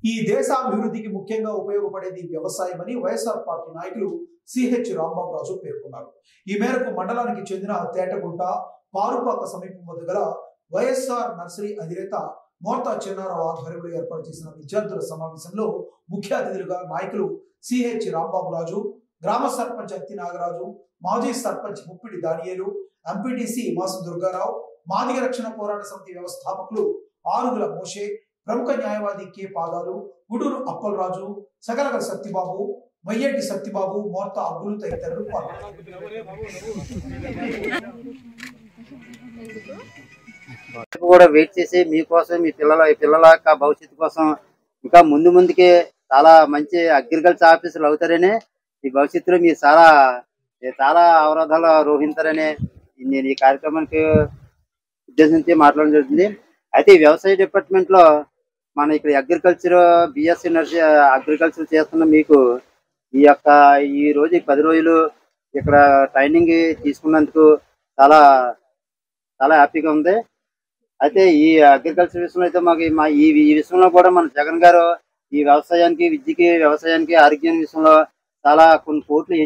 ఈ దేశాభివృద్ధికి ముఖ్యంగా ఉపయోగపడేది వ్యవసాయమని వైఎస్ఆర్ పార్టీ నాయకులు సిహెచ్ రాంబాబురాజు పేర్కొన్నారు. ఈ మేరకు మండలానికి చెందిన తేటగుంట పారుపాక సమీపం వద్ద గల వైఎస్ఆర్ నర్సరీ అధినేత మోర్తా చెన్నారావు ఆధ్వర్యంలో ఏర్పాటు చేసిన విద్యార్థుల సమావేశంలో ముఖ్య అతిథులుగా నాయకులు సిహెచ్ రాంబాబురాజు, గ్రామ సర్పంచ్ అత్తి నాగరాజు, మాజీ సర్పంచ్ ముప్పిడి దానియేలు, ఎంపీటీసీ మాసు దుర్గారావు, మాదిగ రక్షణ పోరాట సమితి వ్యవస్థాపకులు ఆరుగుల మోషే, ప్రముఖ న్యాయవాది కె పాదాలు, గుడూరు అప్పలరాజు, సగలగల సత్యబాబు, మయ్యేటి సత్యబాబు, మోర్తా అబ్బులు తదితరులు కూడా వెయిట్ చేసి మీకోసం మీ పిల్లల భవిష్యత్తు కోసం ఇంకా ముందుకే చాలా మంచి అగ్రికల్చర్ ఆఫీసర్లు అవుతారని ఈ భవిష్యత్తులో మీరు చాలా అవరోధాలు రోహించారని నేను ఈ కార్యక్రమానికి ఉద్దేశించి మాట్లాడడం జరుగుతుంది. అయితే ఈ వ్యవసాయ డిపార్ట్మెంట్ లో మన ఇక్కడ అగ్రికల్చర్ బిఎస్సీ నర్సరీ అగ్రికల్చర్ చేస్తున్న మీకు ఈ రోజు 10 రోజులు ఇక్కడ ట్రైనింగ్ తీసుకున్నందుకు చాలా చాలా హ్యాపీగా ఉంది. అయితే ఈ అగ్రికల్చర్ విషయంలో అయితే మాకు ఈ విషయంలో కూడా మన జగన్ గారు ఈ వ్యవసాయానికి, విద్యకి, వ్యవసాయానికి, ఆరోగ్యం విషయంలో చాలా కొన్ని కోట్లు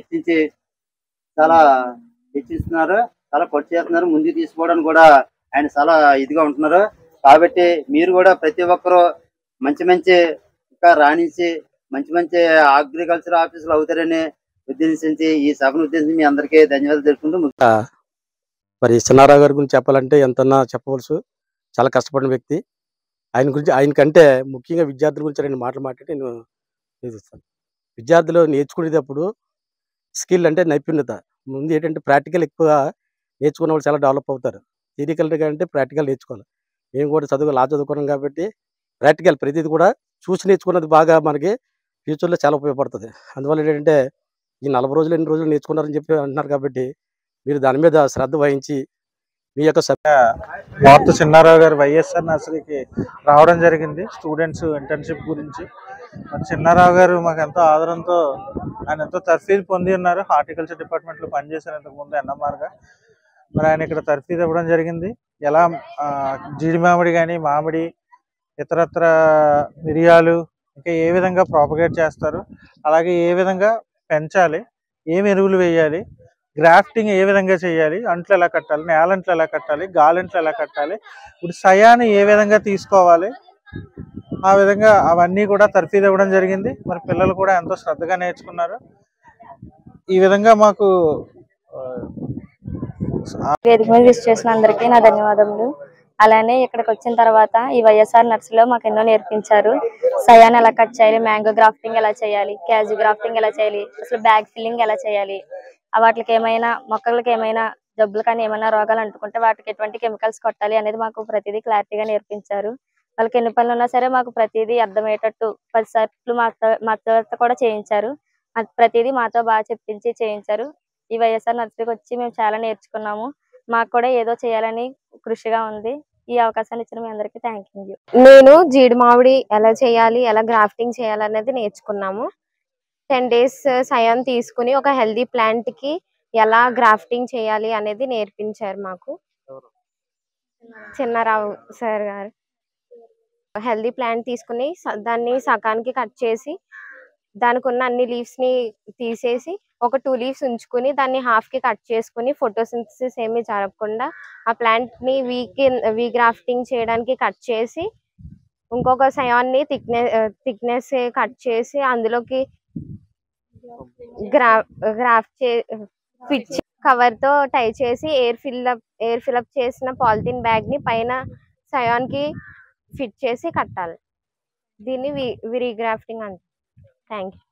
హెచ్చిస్తున్నారు, చాలా ఖర్చు చేస్తున్నారు. ముందుకు తీసుకోవడానికి కూడా ఆయన చాలా ఇదిగా ఉంటున్నారు. కాబట్టి మీరు కూడా ప్రతి ఒక్కరూ మంచి ఇంకా రాణించి మంచి అగ్రికల్చర్ ఆఫీసులు అవుతారని ఉద్దేశించి ఈ సభను ఉద్దేశించి మీ అందరికీ ధన్యవాదాలు తెలుపుకుంటూ మరి చిన్నారావు గారి గురించి చెప్పాలంటే ఎంతన్నా చెప్పవలసి, చాలా కష్టపడిన వ్యక్తి. ఆయనకంటే ముఖ్యంగా విద్యార్థుల గురించి 2 మాటలు మాట్లాడి నేను నివేదిస్తాను. విద్యార్థులు నేర్చుకునేటప్పుడు స్కిల్ అంటే నైపుణ్యత, ముందు ఏంటంటే ప్రాక్టికల్ ఎక్కువ నేర్చుకున్న వాళ్ళు చాలా డెవలప్ అవుతారు. థియరికల్ కంటే ప్రాక్టికల్ నేర్చుకోవాలి. మేము కూడా చదువుకున్నాం కాబట్టి ప్రాక్టికల్ ప్రతిదీ కూడా చూసి నేర్చుకున్నది బాగా మనకి ఫ్యూచర్లో చాలా ఉపయోగపడుతుంది. అందువల్ల ఏంటంటే ఈ 40 రోజులు 8 రోజులు నేర్చుకున్నారని చెప్పి అంటున్నారు కాబట్టి మీరు దాని మీద శ్రద్ధ వహించి మీ యొక్క మోర్తా చెన్నారావు గారు వైఎస్ఆర్ నర్సరీకి రావడం జరిగింది స్టూడెంట్స్ ఇంటర్న్షిప్ గురించి. చెన్నారావు గారు మాకు ఎంతో ఆదరంతో ఆయన ఎంతో తర్ఫీదు పొంది ఉన్నారు. హార్టికల్చర్ డిపార్ట్మెంట్లో పనిచేశారు ఇంతకుముందు ఎన్ఎంఆర్గా. మరి ఆయన ఇక్కడ తర్ఫీదు ఇవ్వడం జరిగింది. ఎలా జీడి మామిడి కానీ, మామిడి, ఇతరత్ర మిరియాలు ఇంకా ఏ విధంగా ప్రాపగేట్ చేస్తారు, అలాగే ఏ విధంగా పెంచాలి, ఏం ఎరువులు వేయాలి, గ్రాఫ్టింగ్ ఏ విధంగా చేయాలి, అంట్లు ఎలా కట్టాలి, నేలంట్లు ఎలా కట్టాలి, గాలంట్లు ఎలా కట్టాలి, ఇప్పుడు సయాన్ని ఏ విధంగా తీసుకోవాలి, ఆ విధంగా అవన్నీ కూడా తర్ఫీదు ఇవ్వడం జరిగింది. మరి పిల్లలు కూడా ఎంతో శ్రద్ధగా నేర్చుకున్నారు. ఈ విధంగా మాకు విజిట్ చేసిన అందరికీ నా ధన్యవాదములు. అలానే ఇక్కడికి వచ్చిన తర్వాత ఈ వైఎస్ఆర్ నర్సరీలో మాకు ఎన్నో నేర్పించారు. సయాన్ ఎలా కట్ చేయాలి, మ్యాంగో గ్రాఫ్టింగ్ ఎలా చేయాలి, క్యాజు గ్రాఫ్టింగ్ ఎలా చేయాలి, అసలు బ్యాగ్ ఫిల్లింగ్ ఎలా చేయాలి, వాటికి ఏమైనా మొక్కలకి ఏమైనా జబ్బులు కానీ ఏమైనా రోగాలు అంటుకుంటే వాటికి ఎటువంటి కెమికల్స్ కొట్టాలి అనేది మాకు ప్రతిదీ క్లారిటీగా నేర్పించారు. వాళ్ళకి ఎన్ని పనులు ఉన్నా సరే మాకు ప్రతిదీ అర్థమయ్యేటట్టు 10 సార్లు మాతో కూడా చేయించారు. ప్రతిదీ మాతో బాగా చెప్పించి చేయించారు. ఈ వైఎస్ఆర్ నర్సరీకి వచ్చి మేము చాలా నేర్చుకున్నాము. మాకు కూడా ఏదో చేయాలని కృషిగా ఉంది. ఈ అవకాశాన్ని ఇచ్చిన మీ అందరికీ థ్యాంక్ యూ. నేను జీడి మామిడి ఎలా చేయాలి, ఎలా గ్రాఫ్టింగ్ చేయాలనేది నేర్చుకున్నాము. 10 days సయాన్ తీసుకుని ఒక హెల్దీ ప్లాంట్ కి ఎలా గ్రాఫ్టింగ్ చేయాలి అనేది నేర్పించారు మాకు చిన్నారావు సార్ గారు. హెల్దీ ప్లాంట్ తీసుకుని దాన్ని సగానికి కట్ చేసి దానికి ఉన్న అన్ని లీవ్స్ ని తీసేసి ఒక 2 leaves ఉంచుకుని దాన్ని హాఫ్ కి కట్ చేసుకుని ఫోటోసింథసిస్ ఏమీ జరగకుండా ఆ ప్లాంట్ ని వీ గ్రాఫ్టింగ్ చేయడానికి కట్ చేసి ఇంకొక సయాన్ ని థిక్నెస్ కట్ చేసి అందులోకి ఫిట్ కవర్ తో టై చేసి ఎయిర్ ఫిల్అప్ చేసిన పాలిథిన్ బ్యాగ్ ని పైన సయాన్ కి ఫిట్ చేసి కట్టాలి. దీన్ని రీగ్రాఫ్టింగ్ అంటారు. Thank you.